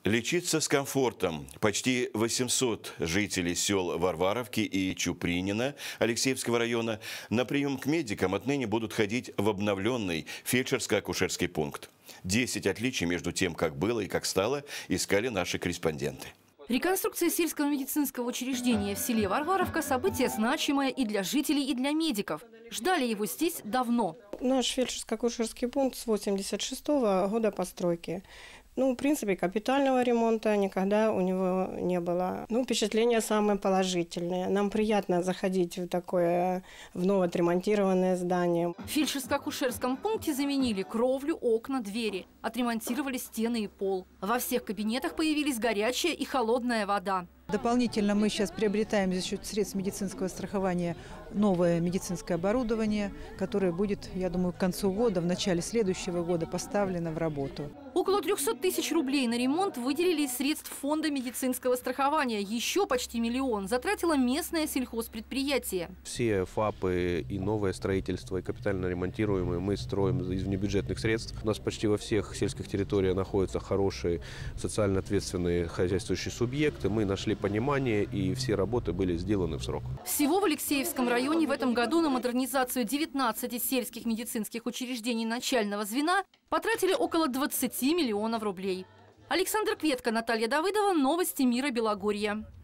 Лечиться с комфортом. Почти 800 жителей сел Варваровки и Чупринина Алексеевского района на прием к медикам отныне будут ходить в обновленный фельдшерско-акушерский пункт. 10 отличий между тем, как было и как стало, искали наши корреспонденты. Реконструкция сельского медицинского учреждения в селе Варваровка – событие значимое и для жителей, и для медиков. Ждали его здесь давно. Наш фельдшерско-акушерский пункт с 1986 года постройки. В принципе, капитального ремонта никогда у него не было. Впечатления самые положительные. Нам приятно заходить в новоотремонтированное здание. В фельдшерско-акушерском пункте заменили кровлю, окна, двери. Отремонтировали стены и пол. Во всех кабинетах появились горячая и холодная вода. Дополнительно мы сейчас приобретаем за счет средств медицинского страхования новое медицинское оборудование, которое будет, я думаю, к концу года, в начале следующего года поставлено в работу. Около 300 тысяч рублей на ремонт выделили из средств фонда медицинского страхования. Еще почти 1 миллион затратило местное сельхозпредприятие. Все ФАПы и новое строительство, и капитально ремонтируемые мы строим из внебюджетных средств. У нас почти во всех сельских территориях находятся хорошие социально ответственные хозяйствующие субъекты. Мы нашли понимание, и все работы были сделаны в срок. Всего в Алексеевском районе в этом году на модернизацию 19 сельских медицинских учреждений начального звена потратили около 20 миллионов рублей. Александр Кветко, Наталья Давыдова. Новости мира Белогорья.